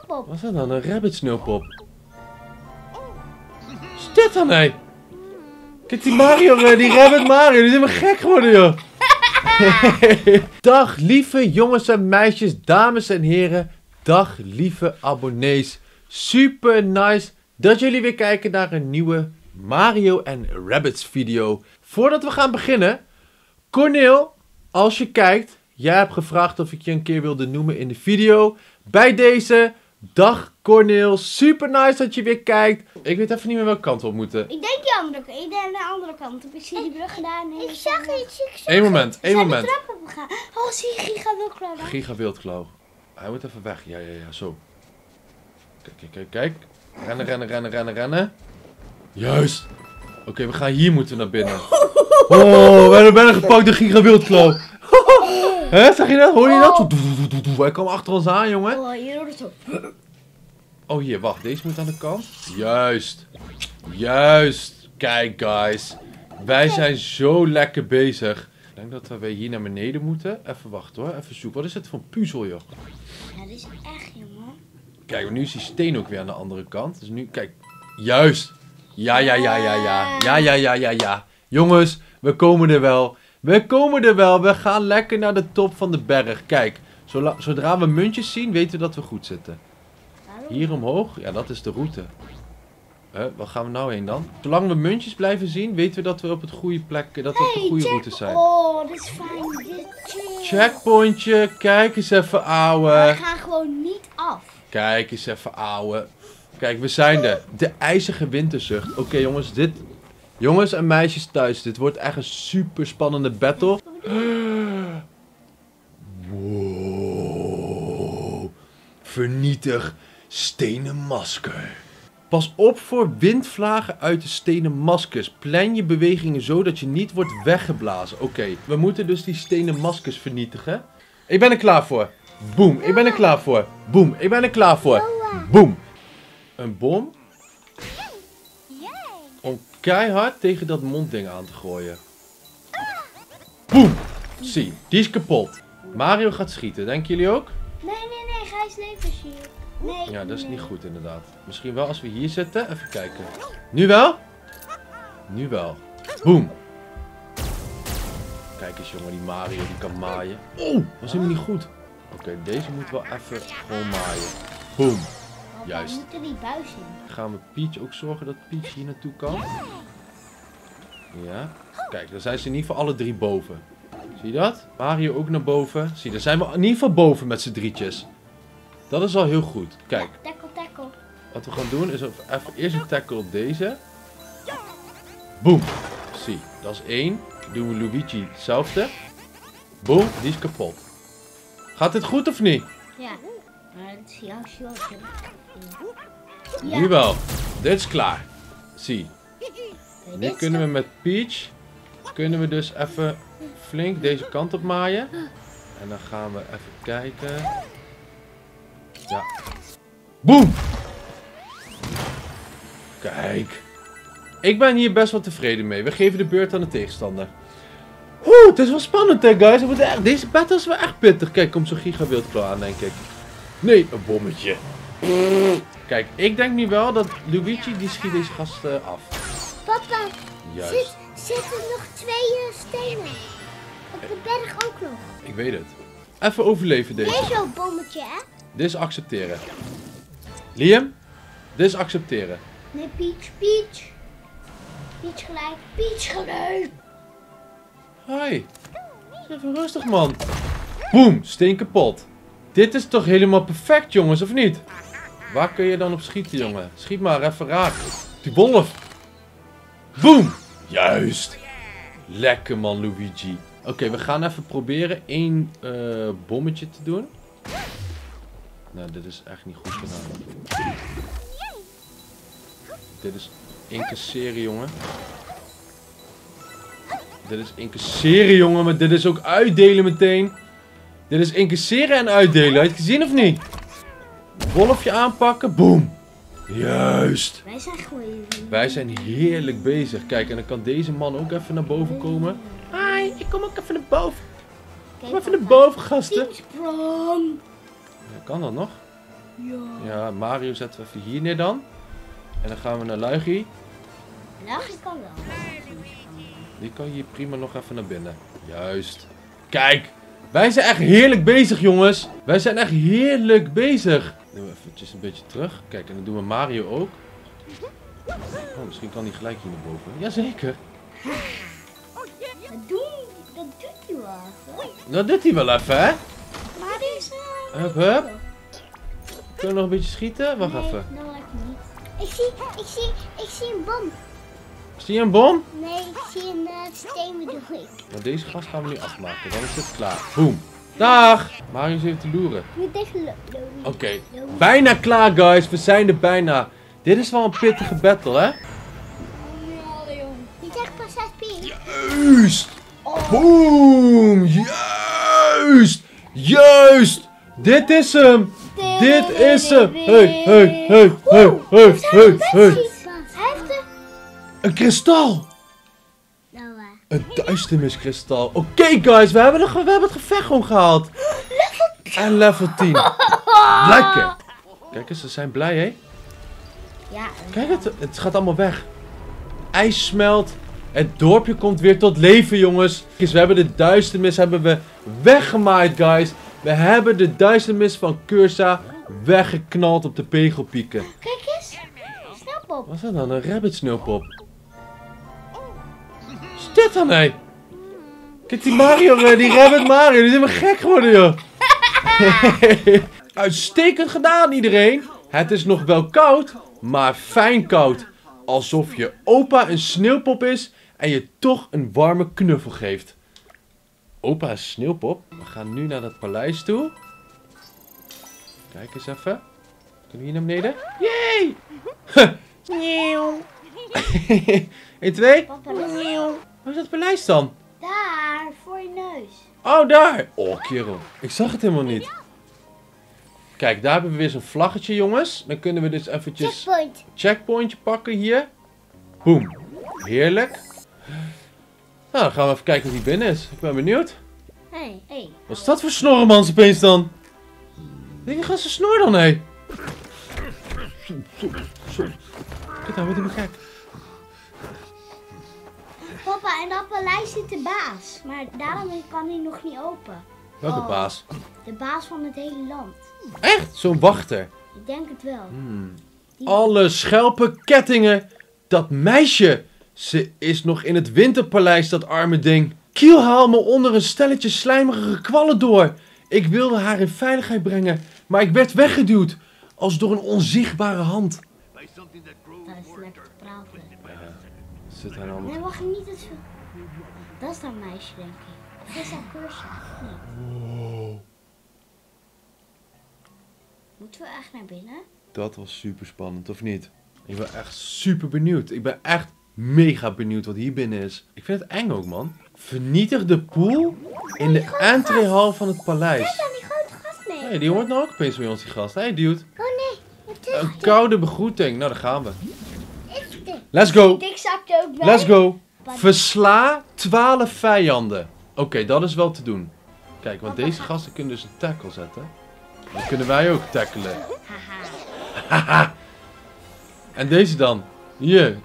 sneeuwpop. Wat is dat dan? Een rabbit sneeuwpop? Wat is dit dan, hé? Kijk die Mario, die rabbit Mario, die is helemaal gek geworden, joh. Dag lieve jongens en meisjes, dames en heren. Dag lieve abonnees. Super nice dat jullie weer kijken naar een nieuwe Mario en Rabbids video. Voordat we gaan beginnen, Corneel, als je kijkt, jij hebt gevraagd of ik je een keer wilde noemen in de video. Bij deze, dag Corneel, super nice dat je weer kijkt. Ik weet even niet meer welke kant we op moeten. Ik denk de andere kant op. Ik zie die brug gedaan. Ik zag iets. Eén moment, één de moment. trap opgegaan. Oh, zie je Giga Wildklauw daar? Giga Wildklauw. Hij moet even weg. Ja, zo. Kijk. Rennen. Juist. Oké, we gaan hier moeten naar binnen. Oh, we hebben bijna gepakt door Giga Wildklauw. Hè, zag je dat? Hoor je dat? Hij kwam achter ons aan, jongen. Oh, je hoort het zo. Oh, hier, wacht. Deze moet aan de kant. Juist. Kijk, guys. Wij zijn zo lekker bezig. Ik denk dat we weer hier naar beneden moeten. Even wachten hoor. Even zoeken. Wat is dit voor een puzzel, joh? Ja, dit is echt, jongen. Kijk, maar nu is die steen ook weer aan de andere kant. Dus nu, kijk. Juist. Ja. Jongens, we komen er wel. We gaan lekker naar de top van de berg. Kijk, zodra we muntjes zien, weten we dat we goed zitten. Hier omhoog, ja, dat is de route. Waar gaan we nou heen dan? Zolang we muntjes blijven zien, weten we dat we op het goede plek, dat we op de goede route zijn. Oh, dit is fijn. Checkpointje, kijk eens even, ouwe. We gaan gewoon niet af. Kijk eens even, ouwe. Kijk, we zijn er. De ijzige winterzucht. Oké, jongens, jongens en meisjes thuis, dit wordt echt een super spannende battle. Wow. Vernietig stenen masker. Pas op voor windvlagen uit de stenen maskers. Plan je bewegingen zo dat je niet wordt weggeblazen. Oké, we moeten dus die stenen maskers vernietigen. Ik ben er klaar voor. Boom, ik ben er klaar voor. Boom, ik ben er klaar voor. Boom. Een bom. Om keihard tegen dat mondding aan te gooien. Boom. Zie, die is kapot. Mario gaat schieten, denken jullie ook? Nee, Gijs levens hier. Nee. Ja, dat is niet goed inderdaad. Misschien wel als we hier zitten. Even kijken. Nu wel? Nu wel. Boom. Kijk eens jongen, die Mario die kan maaien. Oh, dat is helemaal niet goed. Oké, deze moet wel even gewoon maaien. Boom. Juist. We moeten die buis in. Gaan we Peach ook zorgen dat Peach hier naartoe kan? Ja. Kijk, dan zijn ze in ieder geval alle drie boven. Zie je dat? Mario ook naar boven. Zie, dan zijn we in ieder geval boven met z'n drietjes. Dat is al heel goed. Kijk. Tackle. Wat we gaan doen is even eerst een tackle op deze. Boom. Zie, dat is 1. Doen we Luigi hetzelfde. Boom, die is kapot. Gaat dit goed of niet? Ja. Maar het is jouw shot. Ja. Nu wel. Dit is klaar. Zie. Nu kunnen we met Peach. Kunnen we dus even flink deze kant op maaien. En dan gaan we even kijken. Ja. Boom! Kijk. Ik ben hier best wel tevreden mee. We geven de beurt aan de tegenstander. Oeh, het is wel spannend hè guys. Deze battle is wel echt pittig. Kijk, komt zo'n Giga Wildklauw aan denk ik. Nee, een bommetje. Kijk, ik denk nu wel dat Luigi die schiet deze gast af. Papa, Juist. zitten nog 2 stenen. Op de berg ook nog. Ik weet het. Even overleven deze. Dit is zo'n bommetje, hè? Dit is accepteren. Liam, dit is accepteren. Nee, Peach. Peach gelijk. Hoi. Even rustig man. Boom, steen kapot. Dit is toch helemaal perfect jongens, of niet? Waar kun je dan op schieten jongen? Schiet maar even raak. Die wolf. Boom. Juist. Lekker man Luigi. Oké, we gaan even proberen 1 bommetje te doen. Nou, dit is echt niet goed gedaan. Dit is incasseren, jongen. Dit is incasseren, jongen. Maar dit is ook uitdelen meteen. Dit is incasseren en uitdelen. Had je het gezien of niet? Wolfje aanpakken. Boom. Juist. Wij zijn heerlijk bezig. Kijk, en dan kan deze man ook even naar boven komen. Hi, ik kom ook even naar boven. Kom even naar boven, gasten. Sprong. Ja, kan dat nog? Ja, Mario zetten we even hier neer dan. En dan gaan we naar Luigi. Luigi kan wel. Die kan hier prima nog even naar binnen. Juist. Kijk, wij zijn echt heerlijk bezig, jongens. Wij zijn echt heerlijk bezig. Doen we eventjes een beetje terug. Kijk, en dan doen we Mario ook. Oh, misschien kan hij gelijk hier naar boven. Jazeker. Dat doet hij wel even. Dat doet hij wel even, hè? Maar deze... Hup, hup. Kunnen we nog een beetje schieten? Wacht Nee, even. nou lijkt me niet. Ik zie een bom. Zie je een bom? Nee, ik zie een steen bedoel ik. Nou, deze gast gaan we nu afmaken. Dan is het klaar. Boom. Dag! Mario is even te loeren. Je moet even Oké. Bijna klaar, guys. We zijn er bijna. Dit is wel een pittige battle, hè? Niet echt pas 6 Juist! Boom! Juist! Juist! Dit is hem! Dit is hem! Hey, hey, hey, hey, hey, hey, hey! Hij heeft er... Een kristal! Nou, Een duisterniskristal. Oké, guys, we hebben het gevecht gewoon gehaald. En level 10. Lekker! Kijk eens, ze zijn blij, hè? ja. Kijk, het gaat allemaal weg. IJs smelt. Het dorpje komt weer tot leven, jongens. Dus we hebben de duisternis weggemaaid, guys. We hebben de duisternis van Cursa weggeknald op de pegelpieken. Kijk eens. Snelpop. Wat is dat dan? Een rabbit sneeuwpop. Wat is dit dan, hé? Kijk die Mario, die rabbit Mario. Die is helemaal gek geworden, joh. Uitstekend gedaan, iedereen. Het is nog wel koud, maar fijn koud. Alsof je opa een sneeuwpop is en je toch een warme knuffel geeft. Opa is sneeuwpop. We gaan nu naar dat paleis toe. Kijk eens even. Kunnen we hier naar beneden? Yay! Nieuw. 1, 2. Papa, Waar is dat paleis dan? daar, voor je neus. Oh, daar! Oh, kerel. Ik zag het helemaal niet. Kijk, daar hebben we weer zo'n vlaggetje, jongens. Dan kunnen we dus eventjes Checkpoint. checkpointje pakken hier. Boom. Heerlijk. Nou, dan gaan we even kijken wat hier binnen is. Ik ben benieuwd. Hey. Wat is dat voor snorremans opeens dan? Denk je, gaat zijn snor dan, hé? Kijk nou, wat heb ik gek. Papa, in dat paleis zit de baas. Maar daarom kan hij nog niet open. Welke Oh. baas? De baas van het hele land. Echt? Zo'n wachter. Ik denk het wel. Alle schelpen, kettingen. Dat meisje. Ze is nog in het winterpaleis, dat arme ding. Kiel haal me onder een stelletje slijmerige kwallen door. Ik wilde haar in veiligheid brengen, maar ik werd weggeduwd. Als door een onzichtbare hand. Dat is lekker praten. Zit hij nou? Nee, wacht niet eens. Dat is dat meisje, denk ik. Of is dat Cursa? Nee. Moeten we echt naar binnen? Dat was super spannend, of niet? Ik ben echt super benieuwd. Ik ben echt mega benieuwd wat hier binnen is. Ik vind het eng ook, man. Vernietig de pool in de entreehal van het paleis. Kijk dan, die grote gast mee. Hé, die hoort nou ook opeens bij ons, die gast. Hé, dude. Oh nee, het is Een koude begroeting. Nou, daar gaan we. echt. Let's go. Ik zak er ook bij. Let's go. Versla 12 vijanden. Oké, dat is wel te doen. Kijk, want deze gasten kunnen dus een tackle zetten. Dan kunnen wij ook tackelen. Haha. Haha. En deze dan. Hier.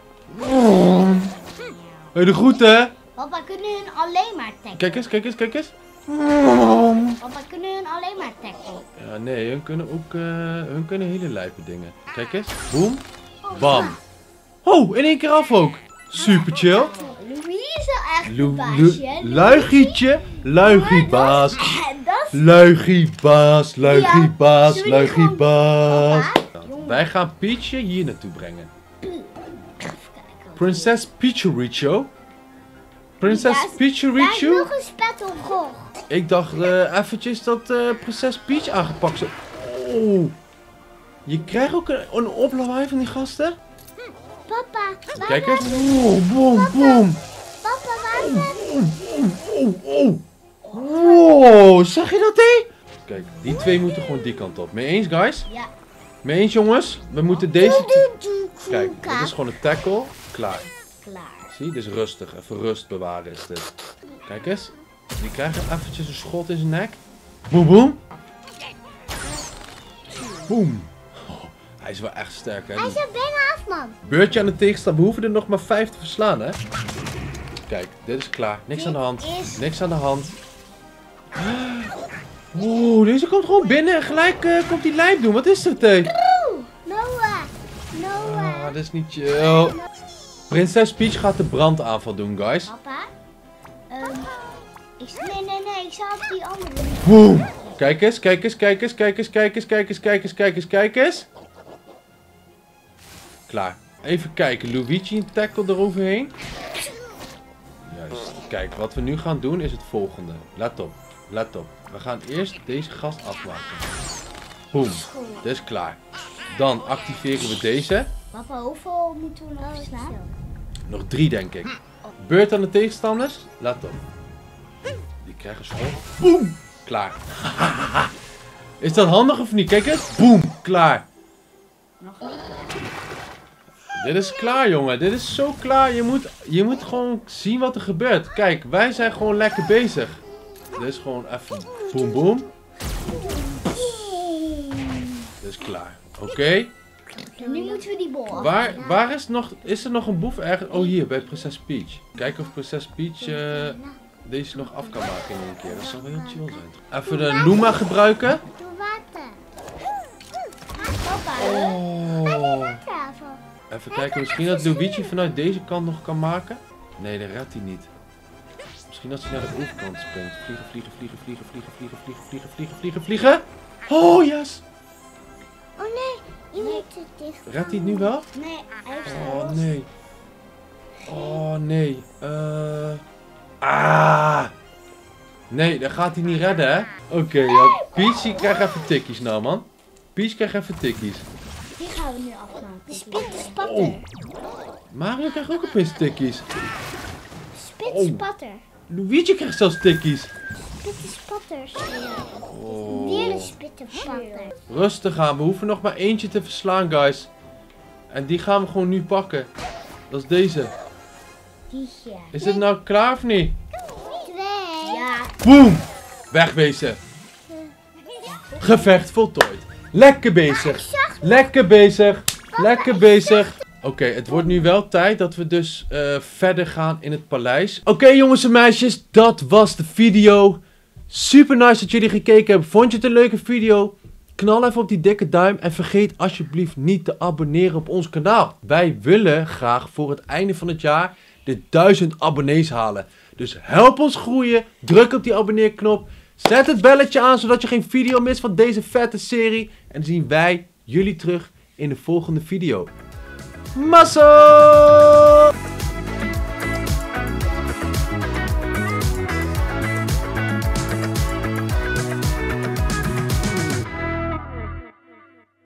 Hé, de groeten, hè? Papa, kunnen hun alleen maar tackelen? Kijk eens, kijk eens, kijk eens. Papa, kunnen hun alleen maar tackelen? Ja, nee, hun kunnen ook hun kunnen hele lijpe dingen. Kijk eens. Boom. Bam. Oh, in één keer af ook. Super chill. Louis is wel echt een baasje. Luigietje. Luigiebaas. Dat is... Luigiebaas. Luigiebaas. Zullen we die gewoon- Luigiebaas. Papa? Jongen. Wij gaan Peachje hier naartoe brengen. Even kijken. Prinses Peachericho. Prinses Daar is Peachericho. nog een spet op gog. Ik dacht eventjes dat Prinses Peach aangepakt zou... Oh. Je krijgt ook een oplawaai van die gasten? Papa, waar Kijk eens. zijn- Oh, boom, boom. Papa, waar zijn... Oh. Wow, zag je dat, hé? Kijk, die twee moeten gewoon die kant op. Mee eens, guys? Ja. Mee eens, jongens? We moeten deze... Doe, Kijk, dit is gewoon een tackle. Klaar. klaar. Zie, dit is rustig. Even rust bewaren is dit. Kijk eens. Die krijgt eventjes een schot in zijn nek. Boem, boem. Boom. Oh, hij is wel echt sterk, hè? Hij is er bijna af, man. Beurtje aan de tegenstander. We hoeven er nog maar 5 te verslaan, hè? Kijk, dit is klaar. Niks aan de hand. Niks aan de hand. Oeh, deze komt gewoon binnen en gelijk komt die lijp doen. Wat is dit, hé? Noah. Dit is niet chill. Prinses Peach gaat de brandaanval doen, guys. Papa? Nee, ik zal op die andere. Boom. Kijk eens, kijk eens, kijk eens, kijk eens, kijk eens, kijk eens, kijk eens, kijk eens, kijk eens. Klaar. Even kijken, Luigi een tackle eroverheen. Juist. Kijk, wat we nu gaan doen is het volgende. Let op, let op. We gaan eerst deze gast afmaken. Boom. Dit is klaar. Dan activeren we deze. Papa, hoeveel moeten we nog slaan? Nog 3, denk ik. Beurt aan de tegenstanders. Let op. Die krijgen schoon. Boom. Klaar. Is dat handig of niet? Kijk eens. Boom. Klaar. Nog niet. Dit is klaar, jongen. Dit is zo klaar. Je moet gewoon zien wat er gebeurt. Kijk, wij zijn gewoon lekker bezig. Dit is gewoon even boom boom. Dit is klaar. Oké. Nu moeten we die bol Waar is er nog een boef ergens? Oh, hier, bij Prinses Peach. Kijken of Prinses Peach deze nog af kan maken in één keer. Dat zou wel heel chill zijn. Even de Luma gebruiken. Doe water. Papa, Even kijken, misschien dat Luigi vanuit deze kant nog kan maken. Nee, dat redt hij niet. Misschien dat hij naar de overkant springt. Vliegen, vliegen, vliegen, vliegen, vliegen, vliegen, vliegen, vliegen, vliegen, vliegen, vliegen. Oh, yes! Oh nee, je moet het dicht. Redt hij het nu wel? Nee, hij heeft Oh nee. Oh nee. Nee, dat gaat hij niet redden, hè? Oké, ja. Peach krijgt even tikkies nou, man. Peach krijgt even tikkies. Die gaan we nu afmaken. Spitspatter. Oh. Mario krijgt ook opeens tikkies. Spitspatter. Luigi krijgt zelfs tikkies. Spitspatters. Oh. Weer een spitspatter. Rustig aan, we hoeven nog maar eentje te verslaan, guys. En die gaan we gewoon nu pakken. Dat is deze. Is dit nou klaar of niet? 2. Ja. Boom! Wegwezen. Gevecht voltooid. Lekker bezig. Lekker bezig. Lekker bezig. Oké, het wordt nu wel tijd dat we dus verder gaan in het paleis. Oké, jongens en meisjes, dat was de video. Super nice dat jullie gekeken hebben. Vond je het een leuke video? Knal even op die dikke duim en vergeet alsjeblieft niet te abonneren op ons kanaal. Wij willen graag voor het einde van het jaar de 1000 abonnees halen. Dus help ons groeien. Druk op die abonneerknop. Zet het belletje aan zodat je geen video mist van deze vette serie. En dan zien wij jullie terug in de volgende video. Mazzel!